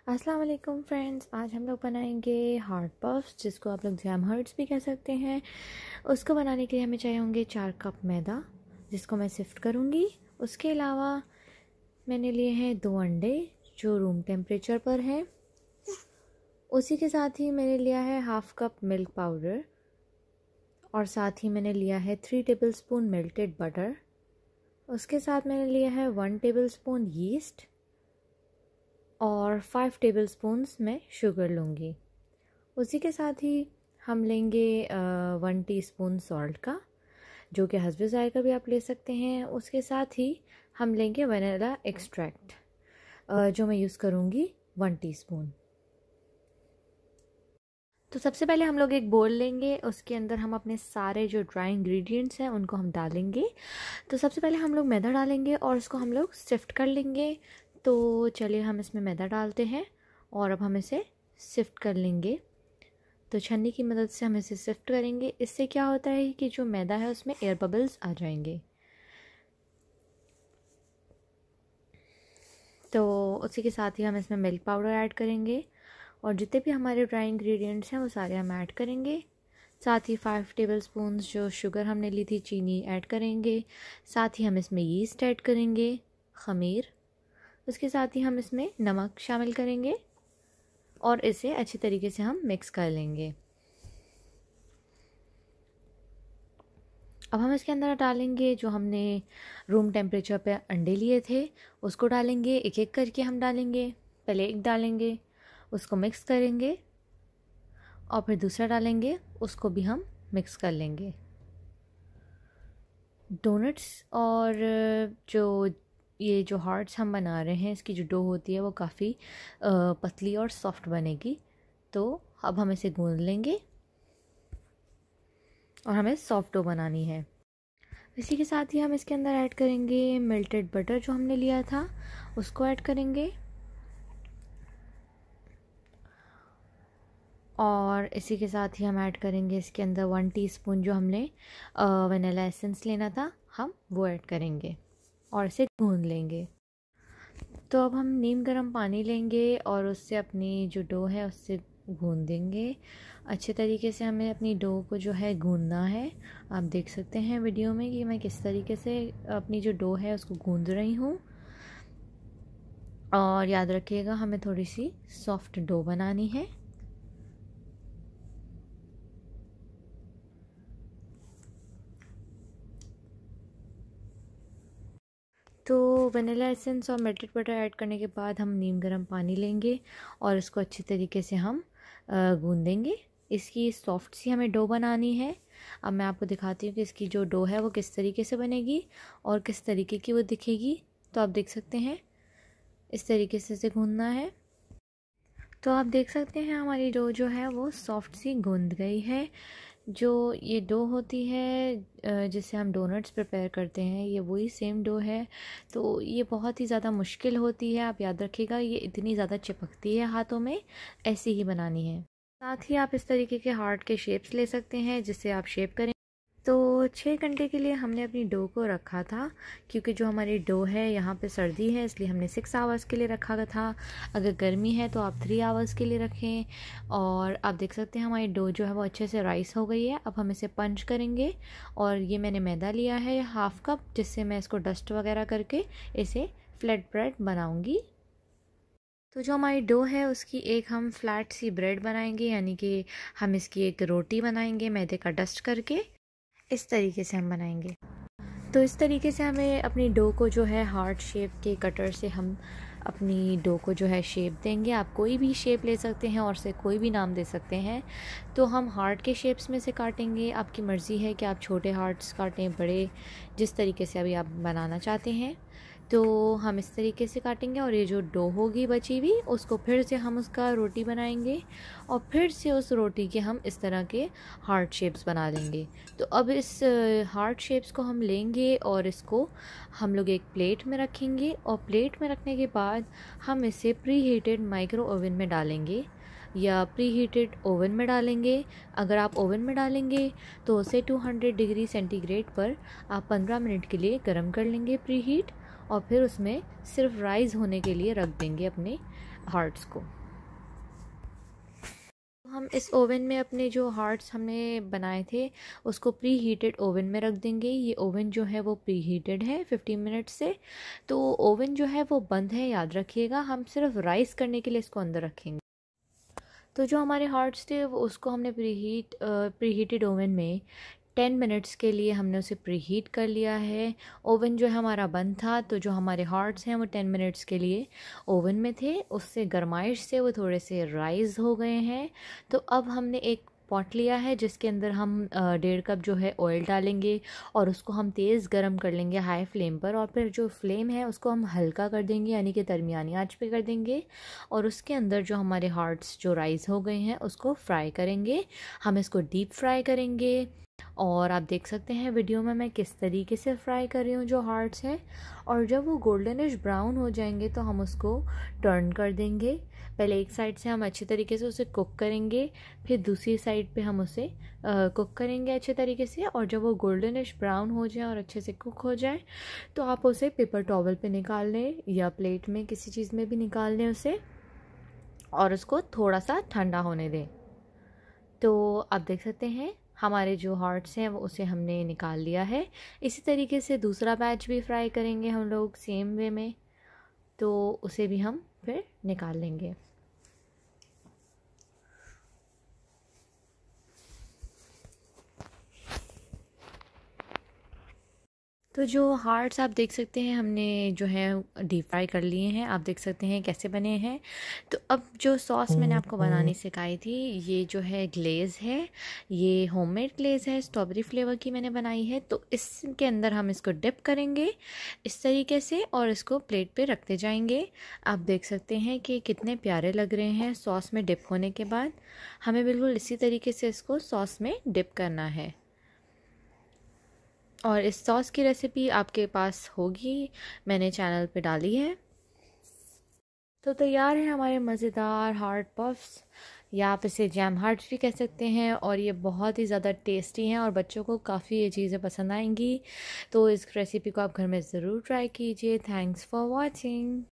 अस्सलाम वालेकुम फ्रेंड्स, आज हम लोग बनाएंगे हार्ट पफ्स, जिसको आप लोग जैम हर्ट्स भी कह सकते हैं। उसको बनाने के लिए हमें चाहिए होंगे 4 कप मैदा, जिसको मैं सिफ्ट करूँगी। उसके अलावा मैंने लिए हैं 2 अंडे जो रूम टेम्परेचर पर हैं। उसी के साथ ही मैंने लिया है हाफ़ कप मिल्क पाउडर और साथ ही मैंने लिया है 3 टेबलस्पून मेल्टेड बटर। उसके साथ मैंने लिया है 1 टेबलस्पून यीस्ट और 5 टेबलस्पून्स मैं शुगर लूँगी। उसी के साथ ही हम लेंगे 1 टीस्पून सॉल्ट का, जो कि हस्बे ज़ायका भी आप ले सकते हैं। उसके साथ ही हम लेंगे वनीला एक्सट्रैक्ट, जो मैं यूज़ करूँगी 1 टीस्पून। तो सबसे पहले हम लोग एक बोल लेंगे, उसके अंदर हम अपने सारे जो ड्राई इंग्रेडिएंट्स हैं उनको हम डालेंगे। तो सबसे पहले हम लोग मैदा डालेंगे और उसको हम लोग सिफ्ट कर लेंगे। तो चलिए हम इसमें मैदा डालते हैं और अब हम इसे सिफ्ट कर लेंगे। तो छन्नी की मदद से हम इसे सिफ्ट करेंगे। इससे क्या होता है कि जो मैदा है उसमें एयर बबल्स आ जाएंगे। तो उसी के साथ ही हम इसमें मिल्क पाउडर ऐड करेंगे और जितने भी हमारे ड्राई इंग्रेडिएंट्स हैं वो सारे हम ऐड करेंगे। साथ ही 5 टेबलस्पून्स जो शुगर हमने ली थी, चीनी ऐड करेंगे। साथ ही हम इसमें यीस्ट ऐड करेंगे, खमीर। उसके साथ ही हम इसमें नमक शामिल करेंगे और इसे अच्छी तरीके से हम मिक्स कर लेंगे। अब हम इसके अंदर डालेंगे जो हमने रूम टेम्परेचर पे अंडे लिए थे, उसको डालेंगे। एक एक करके हम डालेंगे। पहले एक डालेंगे, उसको मिक्स करेंगे और फिर दूसरा डालेंगे, उसको भी हम मिक्स कर लेंगे। डोनट्स और ये जो हार्ट्स हम बना रहे हैं, इसकी जो डो होती है वो काफ़ी पतली और सॉफ्ट बनेगी। तो अब हम इसे गूंद लेंगे और हमें सॉफ्ट डो बनानी है। इसी के साथ ही हम इसके अंदर ऐड करेंगे मेल्टेड बटर जो हमने लिया था, उसको ऐड करेंगे। और इसी के साथ ही हम ऐड करेंगे इसके अंदर 1 टीस्पून जो हमने वनीला एसेंस लेना था, हम वो ऐड करेंगे और इसे गूंद लेंगे। तो अब हम नीम गर्म पानी लेंगे और उससे अपनी जो डो है उससे गूंदेंगे। अच्छे तरीके से हमें अपनी डो को जो है गूंदना है। आप देख सकते हैं वीडियो में कि मैं किस तरीके से अपनी जो डो है उसको गूंद रही हूँ। और याद रखिएगा हमें थोड़ी सी सॉफ्ट डो बनानी है। तो वनीला एसेंस और मेल्टेड बटर ऐड करने के बाद हम नीम गर्म पानी लेंगे और इसको अच्छी तरीके से हम गूंदेंगे। इसकी सॉफ्ट सी हमें डो बनानी है। अब मैं आपको दिखाती हूँ कि इसकी जो डो है वो किस तरीके से बनेगी और किस तरीके की वो दिखेगी। तो आप देख सकते हैं इस तरीके से इसे गूंदना है। तो आप देख सकते हैं हमारी डो जो है वो सॉफ्ट सी गूंद गई है। जो ये डो होती है जिससे हम डोनट्स प्रिपेयर करते हैं, ये वही सेम डो है। तो ये बहुत ही ज़्यादा मुश्किल होती है, आप याद रखिएगा। ये इतनी ज़्यादा चिपकती है हाथों में, ऐसी ही बनानी है। साथ ही आप इस तरीके के हार्ट के शेप्स ले सकते हैं जिससे आप शेप करें। तो 6 घंटे के लिए हमने अपनी डो को रखा था, क्योंकि जो हमारी डो है यहाँ पे सर्दी है इसलिए हमने 6 आवर्स के लिए रखा था। अगर गर्मी है तो आप 3 आवर्स के लिए रखें। और आप देख सकते हैं हमारी डो जो है वो अच्छे से राइस हो गई है। अब हम इसे पंच करेंगे और ये मैंने मैदा लिया है 1/2 कप, जिससे मैं इसको डस्ट वगैरह करके इसे फ्लैट ब्रेड बनाऊँगी। तो जो हमारी डो है उसकी एक हम फ्लैट सी ब्रेड बनाएंगे, यानी कि हम इसकी एक रोटी बनाएंगे मैदे का डस्ट करके। इस तरीके से हम बनाएंगे। तो इस तरीके से हमें अपनी डो को जो है हार्ट शेप के कटर से हम अपनी डो को जो है शेप देंगे। आप कोई भी शेप ले सकते हैं और उसे कोई भी नाम दे सकते हैं। तो हम हार्ट के शेप्स में से काटेंगे। आपकी मर्ज़ी है कि आप छोटे हार्ट्स काटें, बड़े, जिस तरीके से अभी आप बनाना चाहते हैं। तो हम इस तरीके से काटेंगे और ये जो डो होगी बची हुई उसको फिर से हम उसका रोटी बनाएंगे और फिर से उस रोटी के हम इस तरह के हार्ट शेप्स बना लेंगे। तो अब इस हार्ट शेप्स को हम लेंगे और इसको हम लोग एक प्लेट में रखेंगे और प्लेट में रखने के बाद हम इसे प्री हीटेड माइक्रो ओवन में डालेंगे या प्री हीटेड ओवन में डालेंगे। अगर आप ओवन में डालेंगे तो उसे 200 डिग्री सेंटीग्रेड पर आप 15 मिनट के लिए गर्म कर लेंगे प्री हीट, और फिर उसमें सिर्फ राइज़ होने के लिए रख देंगे अपने हार्ट्स को। हम इस ओवन में अपने जो हार्ट्स हमने बनाए थे उसको प्री हीटेड ओवन में रख देंगे। ये ओवन जो है वो प्री हीटेड है 15 मिनट से। तो ओवन जो है वो बंद है, याद रखिएगा। हम सिर्फ राइस करने के लिए इसको अंदर रखेंगे। तो जो हमारे हार्ट्स थे वो उसको हमने प्री हीटेड ओवन में 10 मिनट्स के लिए हमने उसे प्री हीट कर लिया है। ओवन जो है हमारा बंद था, तो जो हमारे हार्ट्स हैं वो 10 मिनट्स के लिए ओवन में थे। उससे गर्माइश से वो थोड़े से राइज़ हो गए हैं। तो अब हमने एक पॉट लिया है जिसके अंदर हम 1.5 कप जो है ऑयल डालेंगे और उसको हम तेज़ गरम कर लेंगे हाई फ्लेम पर। और फिर जो फ्लेम है उसको हम हल्का कर देंगे, यानी कि दरमियानी आंच पे कर देंगे। और उसके अंदर जो हमारे हार्ट्स जो राइज़ हो गए हैं उसको फ्राई करेंगे। हम इसको डीप फ्राई करेंगे और आप देख सकते हैं वीडियो में मैं किस तरीके से फ्राई कर रही हूँ जो हार्ट्स हैं। और जब वो गोल्डनिश ब्राउन हो जाएंगे तो हम उसको टर्न कर देंगे। पहले एक साइड से हम अच्छे तरीके से उसे कुक करेंगे, फिर दूसरी साइड पे हम उसे कुक करेंगे अच्छे तरीके से। और जब वो गोल्डनिश ब्राउन हो जाए और अच्छे से कुक हो जाए तो आप उसे पेपर टॉवल पे निकाल लें या प्लेट में किसी चीज़ में भी निकाल लें उसे, और उसको थोड़ा सा ठंडा होने दें। तो आप देख सकते हैं हमारे जो हार्ट्स हैं वो उसे हमने निकाल लिया है। इसी तरीके से दूसरा बैच भी फ्राई करेंगे हम लोग सेम वे में, तो उसे भी हम फिर निकाल लेंगे। तो जो हार्ट्स आप देख सकते हैं हमने जो है डीप फ्राई कर लिए हैं। आप देख सकते हैं कैसे बने हैं। तो अब जो सॉस मैंने आपको बनानी सिखाई थी, ये जो है ग्लेज़ है, ये होममेड ग्लेज़ है, स्ट्रॉबेरी फ्लेवर की मैंने बनाई है। तो इसके अंदर हम इसको डिप करेंगे इस तरीके से और इसको प्लेट पे रखते जाएंगे। आप देख सकते हैं कि कितने प्यारे लग रहे हैं सॉस में डिप होने के बाद। हमें बिल्कुल इसी तरीके से इसको सॉस में डिप करना है। और इस सॉस की रेसिपी आपके पास होगी, मैंने चैनल पे डाली है। तो तैयार है हमारे मज़ेदार हार्ट पफ्स, या आप इसे जैम हार्ट्स भी कह सकते हैं। और ये बहुत ही ज़्यादा टेस्टी हैं और बच्चों को काफ़ी ये चीज़ें पसंद आएंगी। तो इस रेसिपी को आप घर में ज़रूर ट्राई कीजिए। Thanks for watching.